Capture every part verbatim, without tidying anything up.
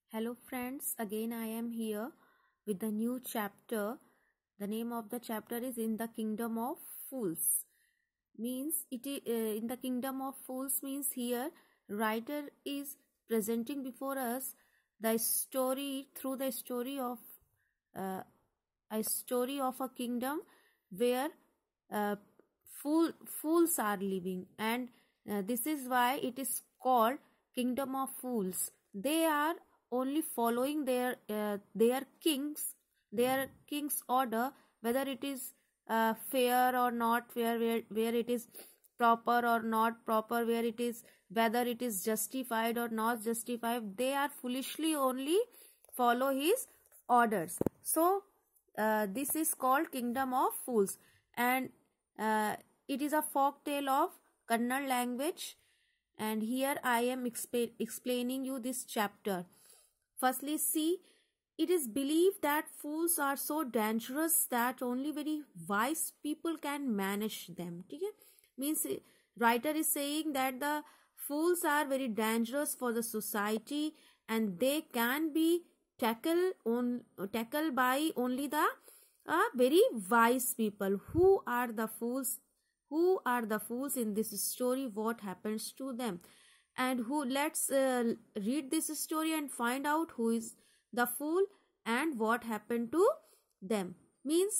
Hello friends, again I am here with the new chapter. The name of the chapter is In the Kingdom of Fools. Means it is, uh, in the Kingdom of Fools means here writer is presenting before us the story through the story of uh, a story of a kingdom where uh, fool, fools are living, and uh, this is why it is called Kingdom of Fools. They are only following their uh, their kings their king's order, whether it is uh, fair or not fair, where, where it is proper or not proper, where it is whether it is justified or not justified. They are foolishly only follow his orders. So uh, this is called Kingdom of Fools, and uh, it is a folk tale of Kannada language, and here I am exp explaining you this chapter. Firstly, see, it is believed that fools are so dangerous that only very wise people can manage them. Okay? Means writer is saying that the fools are very dangerous for the society, and they can be tackled on tackled by only the uh, very wise people. Who are the fools? Who are the fools in this story? What happens to them? And who let's uh, read this story and find out who is the fool and what happened to them. Means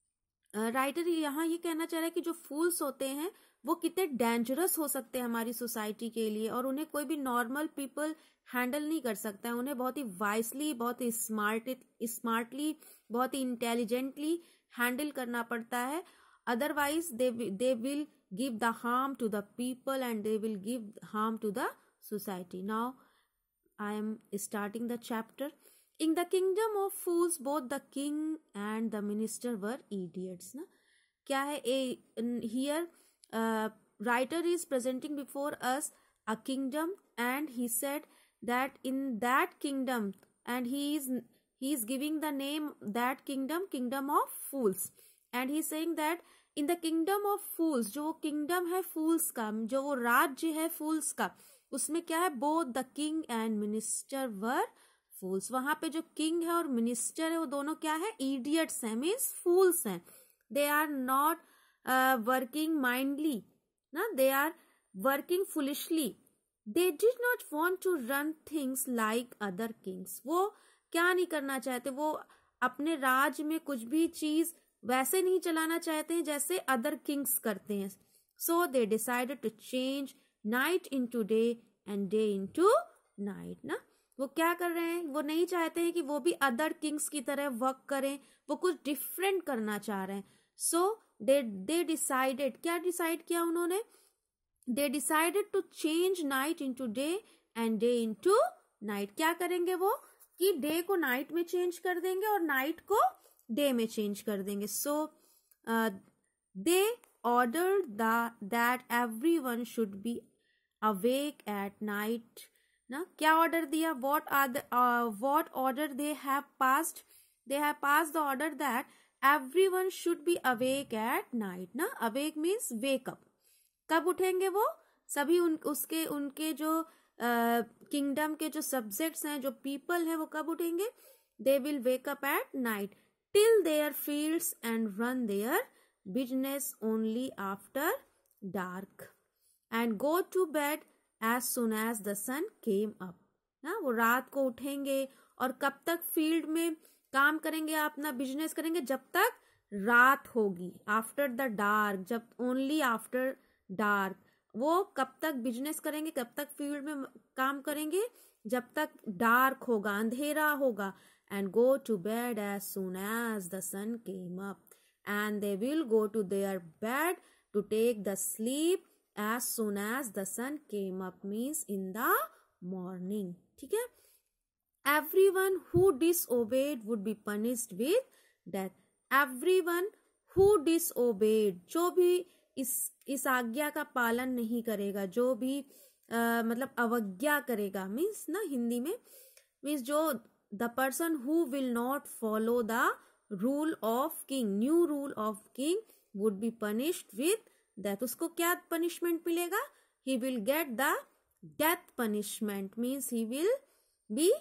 writer uh, यहाँ ये कहना चाह रहा है कि जो फूल्स होते हैं वो कितने डेंजरस हो सकते हैं हमारी सोसाइटी के लिए, और उन्हें कोई भी नॉर्मल पीपल हैंडल नहीं कर सकता है. उन्हें बहुत ही वाइसली, बहुत ही स्मार्ट स्मार्टली बहुत ही इंटेलिजेंटली हैंडल करना पड़ता है. Otherwise, they they will give the harm to the people, and they will give harm to the society. Now, I am starting the chapter. In the kingdom of fools, both the king and the minister were idiots. Na? क्या है? A, here, uh, writer is presenting before us a kingdom, and he said that in that kingdom, and he is he is giving the name that kingdom, Kingdom of Fools, and he is saying that in the kingdom of फूल्स, जो kingdom है फूल्स का, जो वो राज्य है फूल्स का, उसमें क्या है? Both the king and minister वर फूल्स. वहां पे जो किंग है और मिनिस्टर है वो दोनों क्या है? इडियट्स हैं, मीन्स फूल्स हैं. दे आर नॉट वर्किंग माइंडली ना, they are working foolishly. They did not want to run things like other Kings. वो क्या नहीं करना चाहते? वो अपने राज में कुछ भी चीज वैसे नहीं चलाना चाहते हैं जैसे अदर किंग्स करते हैं. सो दे decided to change night into day and day into night. ना, वो क्या कर रहे हैं? वो नहीं चाहते हैं कि वो भी अदर किंग्स की तरह वर्क करें, वो कुछ डिफरेंट करना चाह रहे हैं. सो दे दे डिसाइडेड, क्या डिसाइड किया उन्होंने? दे decided to change night into day and day into night. क्या करेंगे वो? कि डे को नाइट में चेंज कर देंगे और नाइट को डे में चेंज कर देंगे. सो दे order that every one should be awake at night. ना, क्या ऑर्डर दिया? What are the what order they have passed? They have passed the order that every one should be awake at night. ना, awake means wake up. कब उठेंगे वो सभी? उन उसके उनके जो किंगडम uh, के जो सब्जेक्ट्स हैं, जो पीपल हैं, वो कब उठेंगे? They will wake up at night till their fields and run their business only after dark and go to bed as soon as the sun came up. ना, वो रात को उठेंगे और कब तक फील्ड में काम करेंगे, अपना बिजनेस करेंगे? जब तक रात होगी. आफ्टर द डार्क, जब ओनली आफ्टर डार्क. वो कब तक बिजनेस करेंगे, कब तक फील्ड में काम करेंगे? जब तक डार्क होगा, अंधेरा होगा. And go to bed as soon as the sun came up, and they will go to their bed to take the sleep as soon as the sun came up, means in the morning. ठीक है? Everyone who disobeyed would be punished with death. Everyone who disobeyed, जो भी इस इस आज्ञा का पालन नहीं करेगा, जो भी uh, मतलब अवज्ञा करेगा, मीन्स ना हिंदी में मीन्स जो the person who will not follow the rule of king, new rule of king, would be punished with death. उसको क्या punishment मिलेगा? He will get the death punishment, means he will be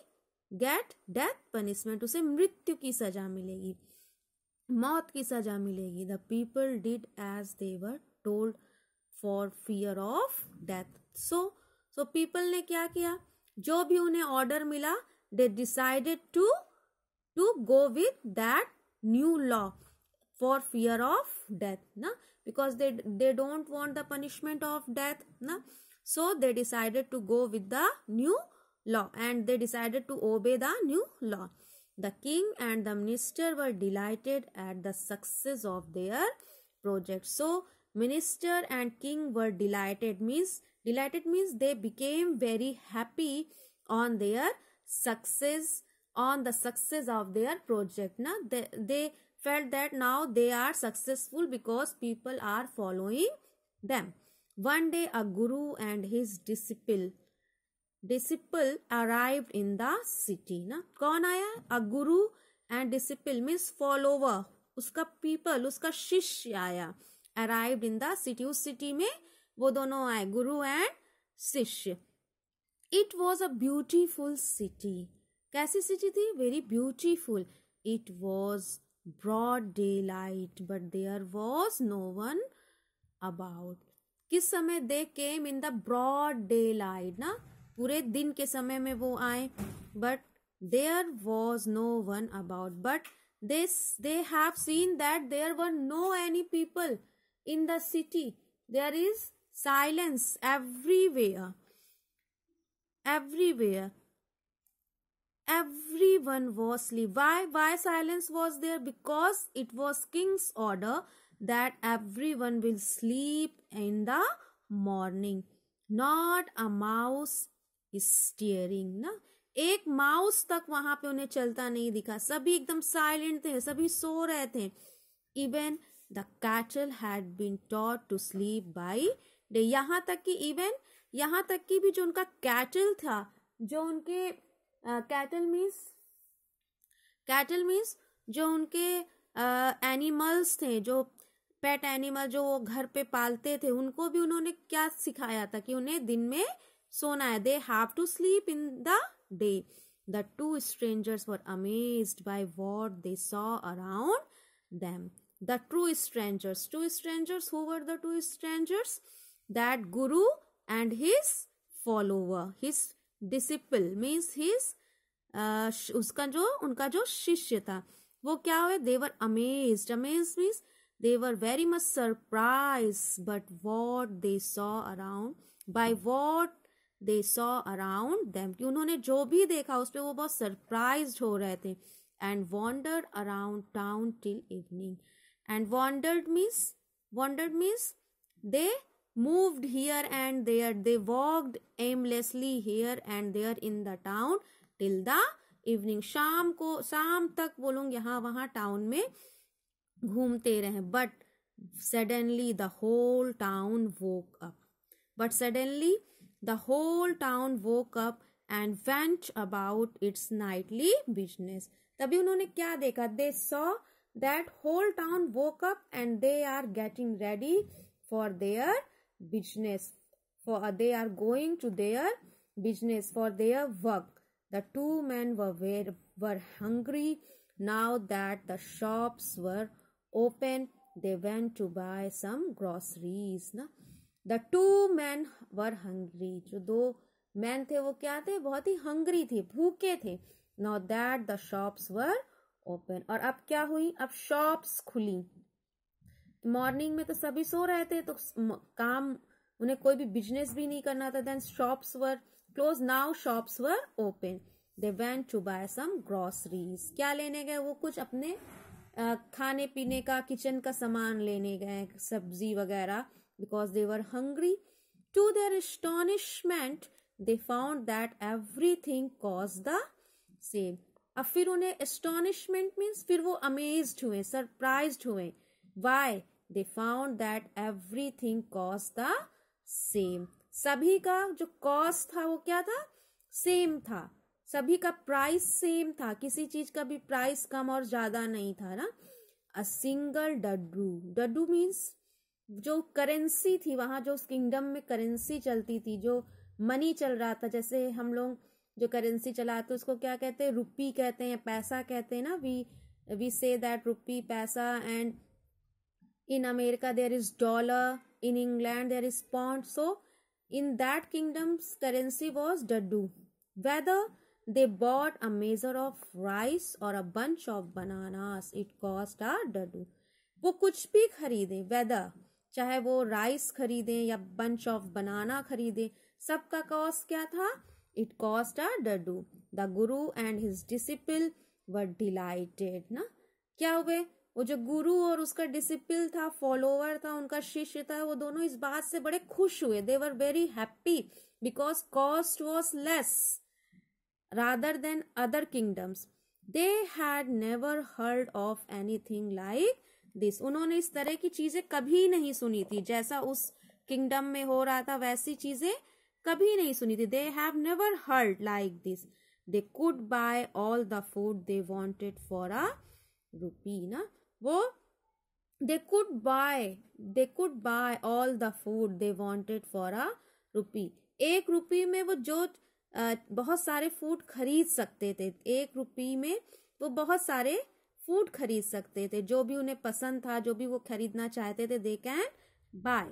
get death punishment, उसे मृत्यु की सजा मिलेगी, मौत की सजा मिलेगी। The people did as they were told for fear of death. So so people ने क्या किया, जो भी उन्हें ऑर्डर मिला, they decided to to go with that new law for fear of death ना, because they they don't want the punishment of death ना, so they decided to go with the new law and they decided to obey the new law. The king and the minister were delighted at the success of their project. So minister and king were delighted, means delighted means they became very happy on their success, on the success of their project na, they, they felt that now they are successful because people are following them. One day a guru and his disciple disciple arrived in the city ना, कौन आया, a guru and disciple means follower, उसका people, उसका शिष्य आया, arrived in the city, उस city में वो दोनों आए, गुरु and शिष्य। It was a beautiful city, कैसी city थी, very beautiful. It was broad daylight but there was no one about. किस समय, they came in the broad daylight ना, पूरे दिन के समय में वो आए, but there was no one about, but they they have seen that there were no any people in the city, there is silence everywhere, everywhere everyone was asleep. Why why silence was there? Because it was king's order that everyone will sleep in the morning. Not a mouse is stirring ना, एक mouse तक वहां पे उन्हें चलता नहीं दिखा, सभी एकदम साइलेंट थे, सभी सो रहे थे। Even the cattle had been taught to sleep by day, यहाँ तक कि इवन यहाँ तक कि भी जो उनका कैटल था, जो उनके कैटल मीन्स कैटल मीन्स जो उनके एनिमल्स uh, थे, जो पेट एनिमल जो वो घर पे पालते थे, उनको भी उन्होंने क्या सिखाया था कि उन्हें दिन में सोना है, they have to sleep in the day. The two strangers were amazed by what they saw around them. The two strangers, two strangers, who were the two strangers, that guru and his follower, his disciple means his उसका जो उनका जो शिष्य था, वो क्या हुए, they were amazed, amazed means they were very much surprised, but what they saw around, by what they saw around them, कि उन्होंने जो भी देखा उस पे वो बहुत सरप्राइज्ड हो रहे थे। and wandered around town till evening, and wandered means wandered means they moved here and there, they walked aimlessly here and there in the town till the evening, शाम को शाम तक वो लोग यहाँ वहाँ टाउन में घूमते रहे। But suddenly the whole town woke up, but suddenly the whole town woke up and went about its nightly business. तभी उन्होंने क्या देखा, they saw that whole town woke up and they are getting ready for their business, for they are going to their business, for their work. The two men were were, were hungry now that the shops were open, they went to buy some groceries ना। The two men were hungry, जो दो man थे वो क्या थे, बहुत ही hungry थे, भूखे थे। Now that the shops were open, और अब क्या हुई, अब शॉप्स खुली। मॉर्निंग में तो सभी सो रहे थे, तो काम उन्हें कोई भी बिजनेस भी नहीं करना था। Then shops were closed, now shops were open, they went to buy some groceries, क्या लेने गए वो, कुछ अपने Uh, खाने पीने का, किचन का सामान लेने गए, सब्जी वगैरह, because they were hungry. To their astonishment, they found that everything cost the same. अब फिर उन्हें astonishment means फिर वो amazed हुए, surprised हुए। Why? They found that everything cost the same. सभी का जो cost था वो क्या था, same था, सभी का प्राइस सेम था, किसी चीज का भी प्राइस कम और ज्यादा नहीं था ना। A single duddu, duddu means जो करेंसी थी वहां, जो उस किंगडम में करेंसी चलती थी, जो मनी चल रहा था, जैसे हम लोग जो करेंसी चलाते हैं उसको क्या कहते हैं, रुपी कहते हैं, पैसा कहते हैं ना. We we say that rupee, पैसा. And in America there is dollar, in England there is pound. So in that kingdoms currency was duddu. Whether they bought a measure of rice or a bunch of bananas, it cost a dadu. वो कुछ भी खरीदे, weather चाहे वो rice खरीदे या bunch of बनाना खरीदे, सबका कॉस्ट क्या था, it cost a duddu. The guru and his disciple were delighted ना. क्या हुए, वो जो गुरु और उसका डिसिपल था, फॉलोवर था, उनका शिष्य था, वो दोनों इस बात से बड़े खुश हुए. They were very happy because cost was less rather than other kingdoms. They had never heard of anything like this. उन्होंने इस तरह की चीजें कभी नहीं सुनी थी, जैसा उस किंगडम में हो रहा था वैसी चीजें कभी नहीं सुनी थी. They have never heard like this. They could buy all the food they wanted for a rupee ना. वो they could buy they could buy all the food they wanted for a rupee. एक रुपी में वो जो Uh, बहुत सारे food खरीद सकते थे. एक रुपी में वो बहुत सारे फूड खरीद सकते थे, जो भी उन्हें पसंद था, जो भी वो खरीदना चाहते थे, they can buy.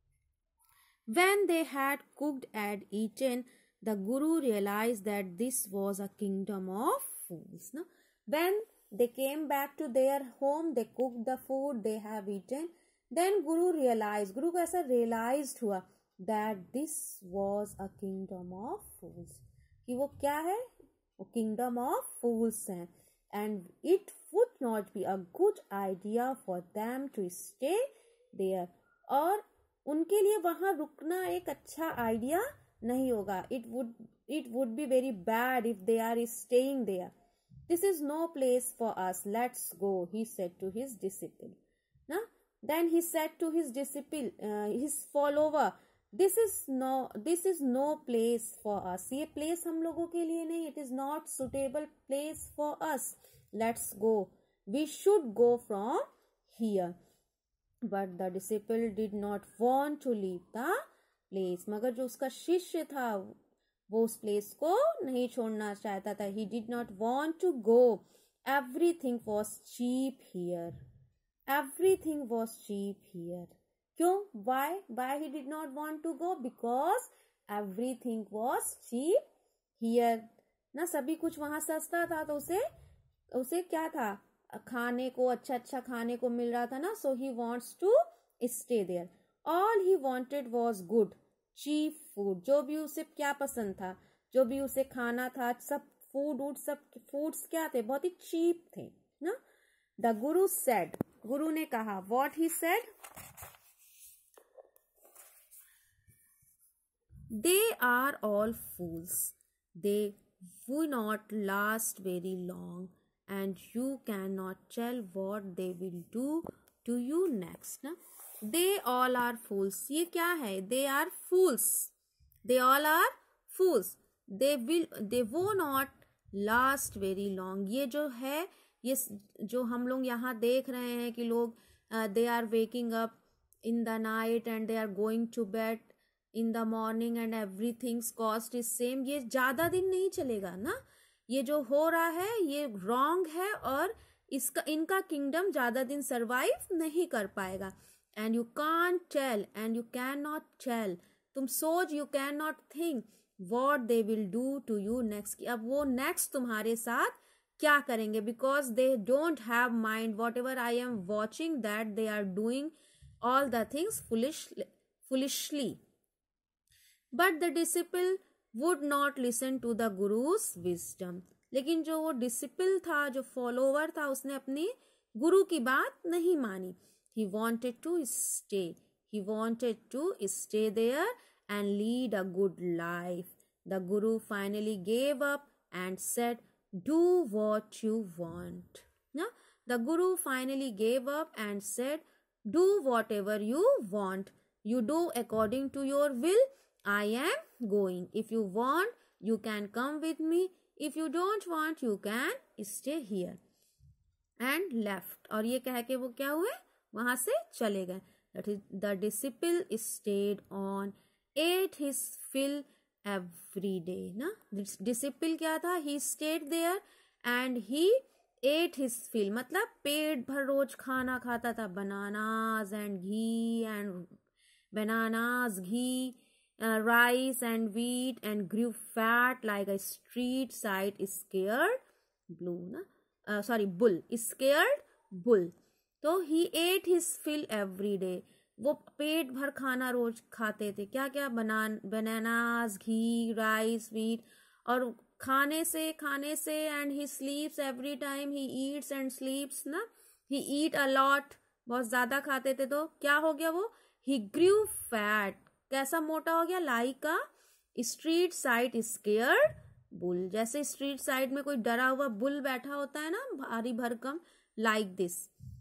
When they had cooked and eaten, the Guru realized that this was a kingdom of fools. No? When they came back to their home, they cooked the food, they have eaten. Then Guru realized, Guru को ऐसा realized हुआ that this was a kingdom of fools. कि वो क्या है, वो kingdom of fools है. And it would not be a good idea for them to stay there. और उनके लिए वहाँ रुकना एक अच्छा आइडिया नहीं होगा. It would it would be very bad if they are staying there. This is no place for us. Let's go, he said to his disciple. ना? Then he said to his disciple, uh, his follower, This is no this is no place for us. ये place हम लोगों के लिए नहीं. It is not suitable place for us. Let's go. We should go from here. But the disciple did not want to leave the place. मगर जो उसका शिष्य था वो उस place को नहीं छोड़ना चाहता था. He did not want to go. Everything was cheap here. Everything was cheap here. क्यों? Why? Why he did not want to go? Because everything was cheap here. ना सभी कुछ वहाँ सस्ता था, तो उसे उसे क्या था, खाने को अच्छा अच्छा खाने को मिल रहा था ना. So he wants to stay there. All he wanted was good, cheap food. जो भी उसे क्या पसंद था, जो भी उसे खाना था, सब फूड वूड सब फूड्स क्या थे, बहुत ही चीप थे ना. The Guru said, गुरु ने कहा, what he said? They are all fools. They will not last very long, and you cannot tell what they will do to you next. ना? They all are fools. ये क्या है? They are fools. They all are fools. They will they will not last very long. ये जो है, ये जो हम लोग यहाँ देख रहे हैं कि लोग uh, they are waking up in the night and they are going to bed in the morning and everything's cost is same. ये ज़्यादा दिन नहीं चलेगा ना. ये जो हो रहा है ये रॉन्ग है और इसका इनका किंगडम ज़्यादा दिन सर्वाइव नहीं कर पाएगा. And you can't tell and you can not tell. तुम सोच, you can not think what they will do to you next. कि अब वो नेक्स्ट तुम्हारे साथ क्या करेंगे. Because they don't have mind. Whatever I am watching that they are doing all the things foolishly. But the disciple would not listen to the Guru's wisdom. लेकिन जो वो disciple था, जो follower था, उसने अपनी गुरु की बात नहीं मानी. He wanted to stay. He wanted to stay there and lead a good life. The Guru finally gave up and said, do what you want. No? The Guru finally gave up and said, do whatever you want. You do according to your will. I am going. If you want, you can come with me. If you don't want, you can stay here. And left. और ये कह के वो क्या हुए, वहां से चले गए. That is, the disciple stayed on, ate his fill, every day. ना disciple क्या था? He stayed there and he ate his fill. मतलब पेट भर रोज खाना खाता था. Bananas and ghee and bananas, ghee, uh, rice and wheat, and grew fat like a street side scared blue. ना uh, sorry bull. Scared bull. तो he ate his fill every day. वो पेट भर खाना रोज खाते थे. क्या क्या? बनान बनानास, घी, राइस, वीट. और खाने से खाने से and he sleeps every time. He eats and sleeps ना. He eat a lot. बहुत ज्यादा खाते थे. तो क्या हो गया वो? He grew fat. कैसा मोटा हो गया? Like a street side scared bull. जैसे स्ट्रीट साइड में कोई डरा हुआ बुल बैठा होता है ना, भारी भरकम. Like this.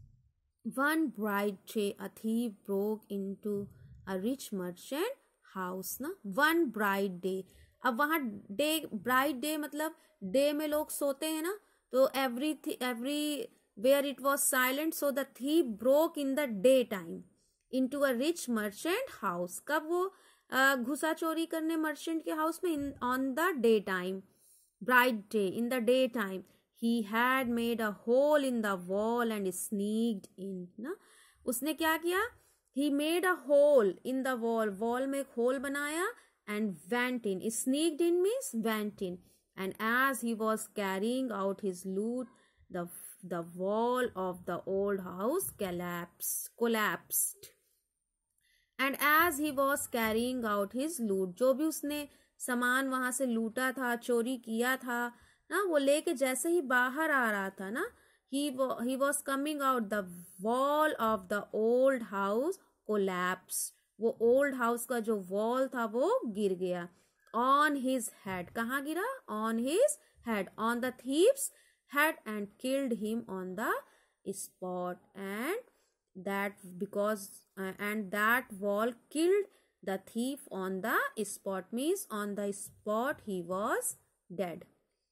One bright day, a thief broke into a rich merchant house. ना one bright day. अब वहाँ डे ब्राइट डे मतलब डे में लोग सोते हैं ना, तो every everywhere it was silent. So the thief broke in the day time into a rich merchant house. कब वो घुसा चोरी करने मर्चेंट के हाउस में? On the day time. Bright day, in the day time. He had made a hole in the wall and sneaked in. ना उसने क्या किया? He made a hole in the wall. Wall में एक hole बनाया and went in. Sneaked in means went in. And as he was carrying out his loot, the the wall of the old house collapsed. Collapsed. And as he was carrying out his loot, जो भी उसने सामान वहां से लूटा था, चोरी किया था ना, वो लेके जैसे ही बाहर आ रहा था ना, he he was coming out, the wall of the old house collapsed. वो old house का जो wall था वो गिर गया. On his head. कहाँ गिरा? On his head. On the thief's head and killed him on the spot. And that because uh, and that wall killed the thief on the spot means on the spot he was dead.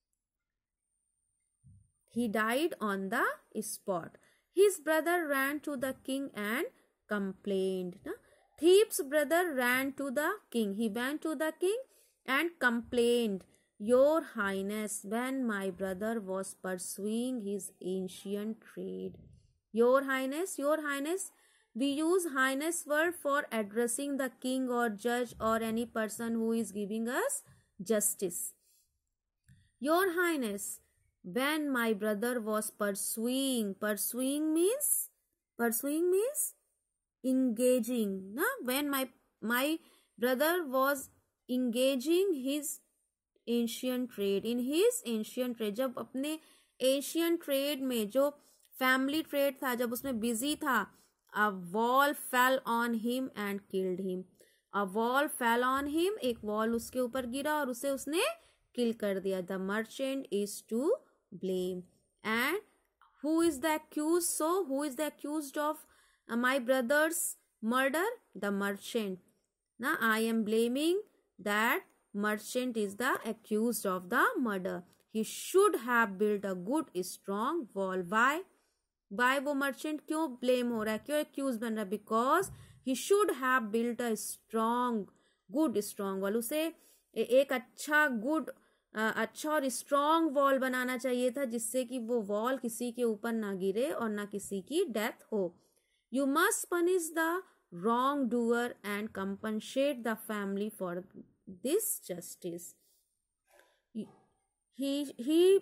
He died on the spot. His brother ran to the king and complained. Na? Thief's brother ran to the king. He went to the king and complained, Your Highness, when my brother was pursuing his ancient trade. Your Highness, Your Highness. We use Highness word for addressing the king or judge or any person who is giving us justice. Your Highness, when my brother was pursuing, pursuing means, pursuing means engaging. Na? When my, my brother was engaging his ancient trade, in his ancient trade, जब अपने ancient trade में जो family trade था, जब उसमें busy था, a wall fell on him and killed him. A wall fell on him, एक wall उसके ऊपर गिरा और उसे उसने kill कर दिया. The merchant is to blame. And who is the accused? So who is the accused of uh, my brother's murder? The merchant. Now I am blaming that merchant is the accused of the murder. He should have built a good strong wall. Why? Why वो merchant क्यों blame हो रहा है, क्यों accused बन रहा है? Because he should have built a strong, good strong wall. उसे एक अच्छा good अच्छा और स्ट्रॉन्ग वॉल बनाना चाहिए था, जिससे कि वो वॉल किसी के ऊपर ना गिरे और ना किसी की डेथ हो. You must punish the wrong doer and compensate the family for this justice. He he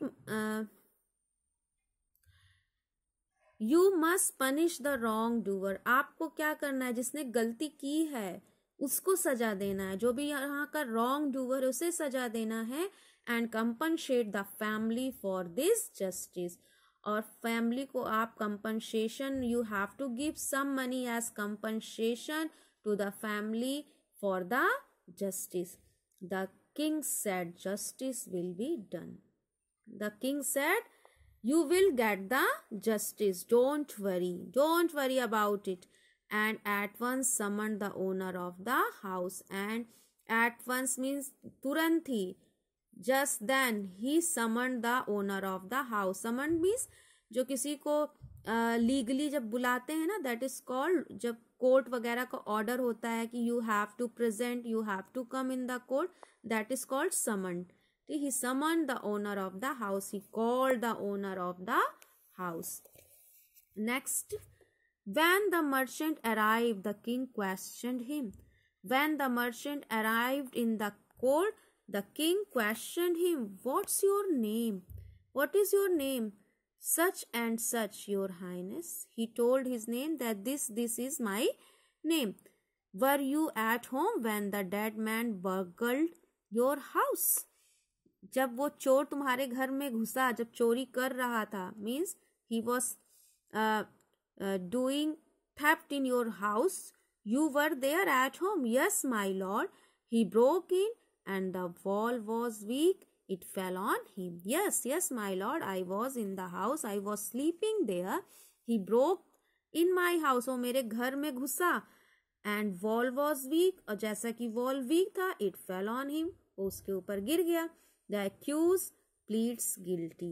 you must punish the wrong doer. आपको क्या करना है? जिसने गलती की है उसको सजा देना है. जो भी यहाँ का रॉन्ग डूअर है उसे सजा देना है. And compensate the family for this justice. और फैमिली को आप compensation, you have to give some money as compensation to the family for the justice. The king said justice will be done. The king said you will get the justice. Don't worry. Don't worry about it. And at once summoned the owner of the house. And at once means तुरंत ही. Just then he summoned the owner of the house. Summoned means जो किसी को legally uh, जब बुलाते हैं ना, that is called, जब court वगैरह का ऑर्डर होता है कि you have to present, you have to come in the court, that is called summoned. He summoned the owner of the house. He called the owner of the house. Next, when the merchant arrived, the king questioned him. When the merchant arrived in the court, the king questioned him, "What's your name? What is your name?" "Such and such, your highness." He told his name, that this, this is my name. "Were you at home when the dead man burgled your house?" जब वो चोर तुम्हारे घर में घुसा, जब चोरी कर रहा था, means he was uh, uh, doing theft in your house. "You were there at home?" "Yes, my lord. He broke in and the wall was weak. It fell on him." "Yes, yes, my lord. I was in the house. I was sleeping there. He broke in my house." वो मेरे घर में घुसा. "And wall was weak." और जैसा कि wall weak था, it fell on him. वो उसके ऊपर गिर गया. The accused pleads guilty.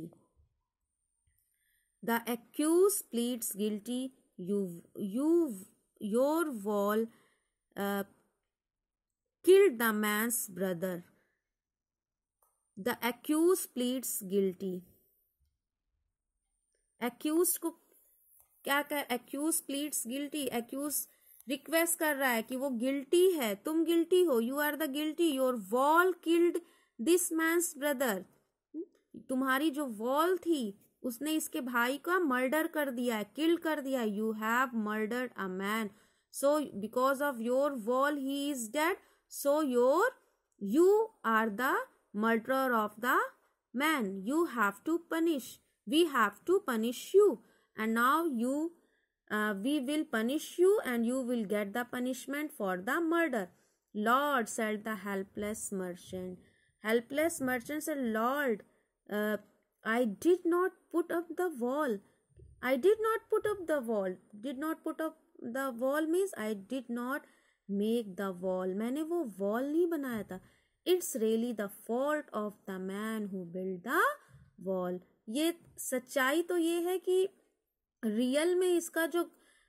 The accused pleads guilty. You, you, your wall uh, killed the man's brother. The accused pleads guilty. Accused को क्या कर, accused pleads guilty. Accused request कर रहा है कि वो गिल्टी है, तुम गिल्टी हो, you are the guilty. Your wall killed this man's brother. तुम्हारी जो वॉल थी उसने इसके भाई का मर्डर कर दिया है, किल कर दिया है. You have murdered a man, so because of your wall he is dead, so your you are the murderer of the man. You have to punish, we have to punish you, and now you Uh, we will punish you and you will get the punishment for the murder. "Lord," said the helpless merchant. Helpless merchant said, "Lord, uh, I did not put up the wall. I did not put up the wall." Did not put up the wall means I did not make the wall. मैंने वो wall नहीं बनाया था. It's really the fault of the man who built the wall. ये सच्चाई तो ये है कि रियल में इसका जो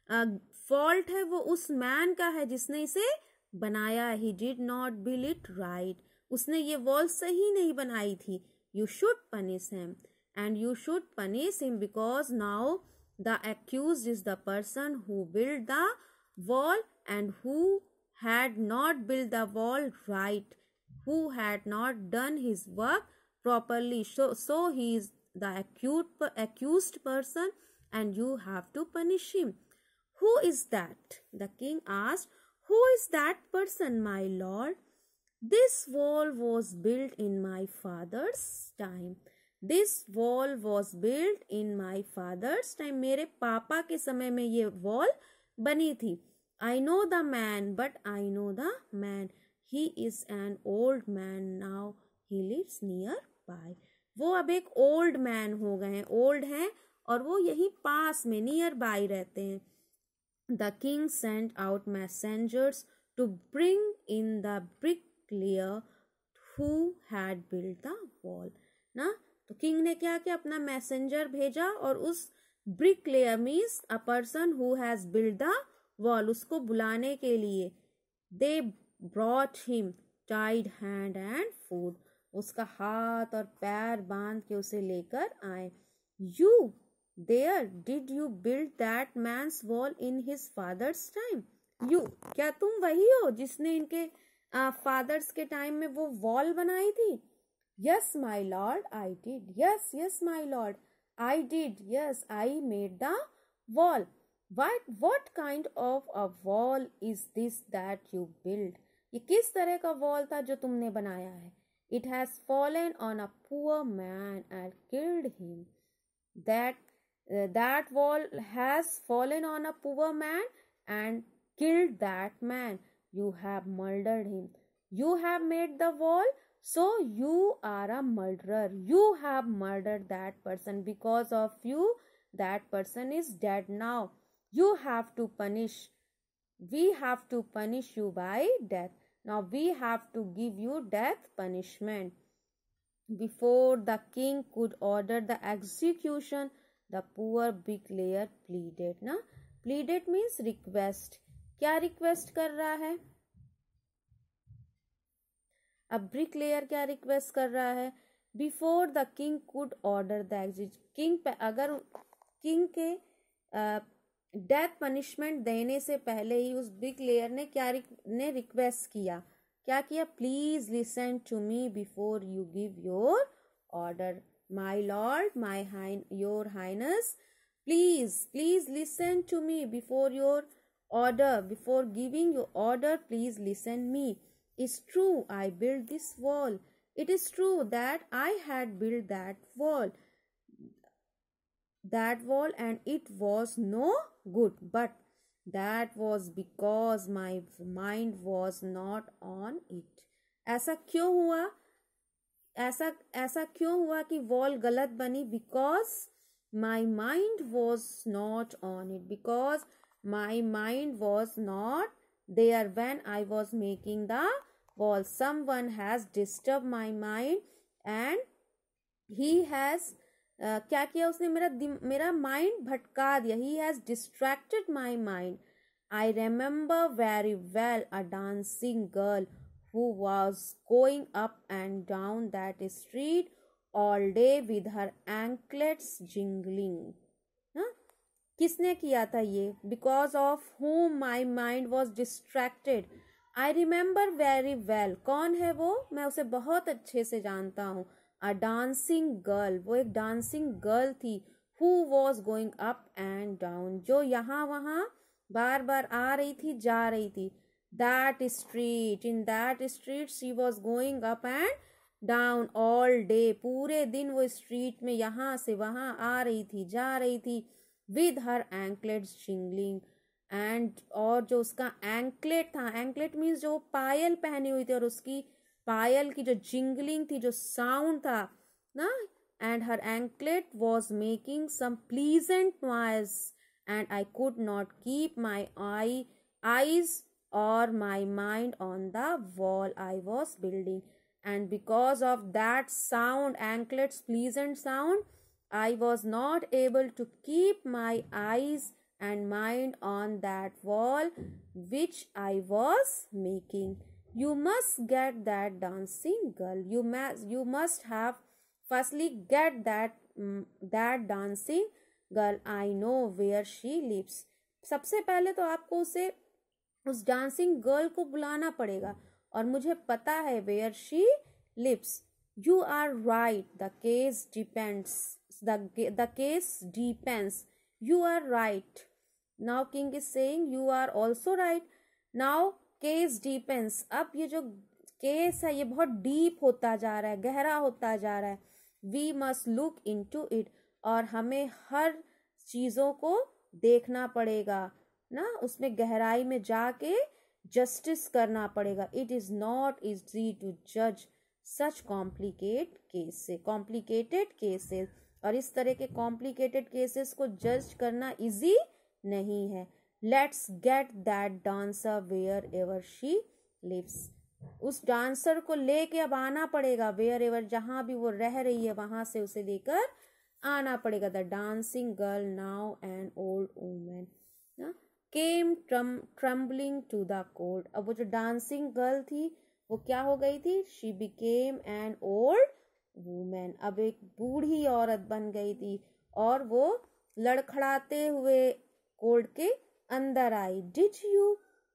फॉल्ट uh, है वो उस मैन का है जिसने इसे बनाया. He did not build it right. उसने ये वॉल सही नहीं बनाई थी. You should punish him and you should punish him because now the accused is the person who build the wall and who had not build the wall right, who had not done his work properly. So, so he is the accused, accused person and you have to punish him. "Who is that?" the king asked. "Who is that person, my lord?" "This wall was built in my father's time." This wall was built in my father's time. मेरे पापा के समय में ये wall बनी थी. "I know the man, but I know the man. He is an old man now. He lives nearby." वो अब एक ओल्ड मैन हो गए हैं, ओल्ड हैं और वो यही पास में नियर बाय रहते हैं. The king sent out messengers to bring in the bricklayer who had built the wall. ना तो किंग ने क्या किया, अपना मैसेंजर भेजा और उस bricklayer means a person who has built the wall, उसको बुलाने के लिए. They brought him tied hand and foot. उसका हाथ और पैर बांध के उसे लेकर आए. "You there, did you build that man's wall in his father's time?" You, क्या तुम वही हो जिसने इनके फादर्स के टाइम में वो वॉल बनाई थी? "Yes, my lord, I did." "Yes, yes, my lord, I did. Yes, I made the wall." What what kind of a wall is this that you built? ये किस तरह का वॉल था जो तुमने बनाया है? "It has fallen on a poor man and killed him." That uh, that wall has fallen on a poor man and killed that man. You have murdered him. You have made the wall, so you are a murderer. You have murdered that person. Because of you, that person is dead now. You have to punish. We have to punish you by death. Now we have to give you death punishment. Before the king could order the execution, the poor bricklayer pleaded. ना pleaded means request. क्या request कर रहा है? अब bricklayer क्या request कर रहा है, before the king could order the exit, king अगर किंग के डेथ पनिशमेंट देने से पहले ही उस ब्रिकलेयर ने क्या रिक, ने रिक्वेस्ट किया, क्या किया, please listen to me before you give your order, my lord, my high your highness, please please listen to me before your order, before giving your order, please listen me. It's true I built this wall. It is true that I had built that wall. That wall and it was no good. But that was because my mind was not on it. ऐसा क्यों हुआ? ऐसा ऐसा क्यों हुआ कि wall गलत बनी? Because my mind was not on it. Because my mind was not there when I was making the wall. Someone has disturbed my mind and he has uh, क्या किया उसने, मेरा मेरा माइंड भटका दिया. He has distracted my mind. I remember very well a dancing girl who was going up and down that street all day with her anklets jingling. huh? किसने किया था ये? Because of whom my mind was distracted. I remember very well. कौन है वो? मैं उसे बहुत अच्छे से जानता हूँ. A dancing girl. वो एक डांसिंग गर्ल थी. Who was going up and down. जो यहाँ वहाँ बार बार आ रही थी, जा रही थी. That street. In that street she was going up and down all day. पूरे दिन वो स्ट्रीट में यहाँ से वहाँ आ रही थी, जा रही थी. With her anklets jingling. And और जो उसका एंकलेट था, एंकलेट मीन्स जो पायल पहनी हुई थी और उसकी पायल की जो जिंगलिंग थी, जो साउंड था ना, and her anklet was making some pleasant noise and I could not keep my eye eyes or my mind on the wall I was building. And because of that sound, anklet's pleasant sound, I was not able to keep my eyes and mind on that wall which I was making. You must get that dancing girl. You must you must have firstly get that um, that dancing girl. I know where she lives. सबसे पहले तो आपको उसे उस dancing girl को बुलाना पड़ेगा और मुझे पता है where she lives. You are right. The case depends. The, the case depends. You are right. Now king is saying you are also right. Now case depends. अब ये जो केस है ये बहुत डीप होता जा रहा है, गहरा होता जा रहा है. We must look into it. और हमें हर चीज़ों को देखना पड़ेगा ना, उसमें गहराई में जाके जस्टिस करना पड़ेगा. It is not easy to judge such complicated cases. Complicated cases. और इस तरह के कॉम्प्लिकेटेड केसेस को जज करना इजी नहीं है. Let's get that dancer wherever she lives. उस डांसर को लेके अब आना पड़ेगा, वेयर एवर, जहाँ भी वो रह रही है वहां से उसे लेकर आना पड़ेगा. The dancing girl now an old women came trembling to the court. अब वो जो डांसिंग गर्ल थी वो क्या हो गई थी? She became an old women. अब एक बूढ़ी औरत बन गई थी और वो लड़खड़ाते हुए कोर्ट के अंदर आई. Did you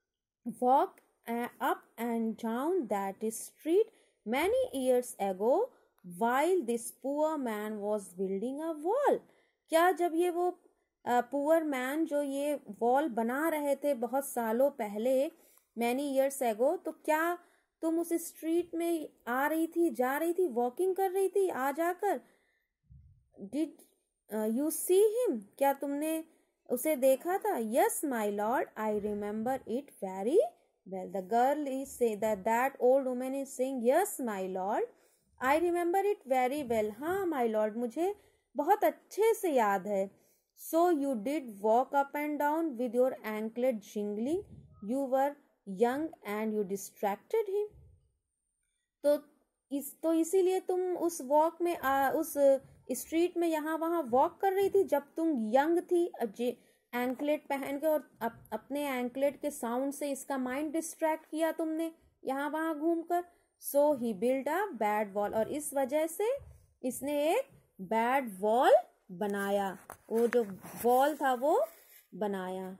walk up and down that street many years ago while this poor man was building a wall. क्या जब ये वो पुअर मैन जो ये वॉल बना रहे थे बहुत सालों पहले, मैनी ईयर्स एगो, तो क्या तुम उस स्ट्रीट में आ रही थी, जा रही थी, वॉकिंग कर रही थी आ जाकर? Did you see him. क्या तुमने उसे देखा था? Yes my lord, I remember it very well. The girl is say that old woman is saying yes my lord, I remember it very well. हाँ माई लॉर्ड, मुझे बहुत अच्छे से याद है. So you did walk up and down with your anklet jingling. You were young and you distracted him. तो इस तो इसीलिए तुम उस वॉक में आ, उस स्ट्रीट में यहाँ वहाँ वॉक कर रही थी जब तुम यंग थी, एंकलेट पहन के, और अप, अपने एंकलेट के साउंड से इसका माइंड डिस्ट्रैक्ट किया तुमने यहाँ वहाँ घूमकर. so he built a bad wall. और इस वजह से इसने एक bad wall बनाया, वो जो wall था वो बनाया,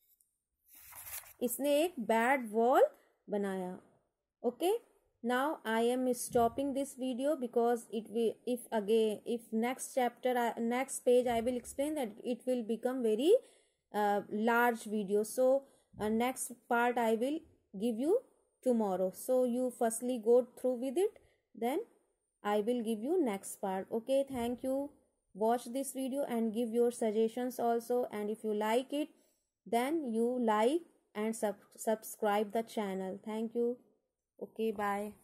इसने एक bad wall बनाया. Okay, now I am stopping this video because it will, if again, if next chapter, uh, next page I will explain that it will become very uh, large video. So uh, next part I will give you tomorrow. So you firstly go through with it, then I will give you next part. Okay, thank you. Watch this video and give your suggestions also. And if you like it, then you like and sub subscribe the channel. Thank you. Okay, bye.